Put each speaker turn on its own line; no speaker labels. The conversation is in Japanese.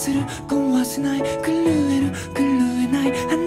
する壊せない狂える狂えない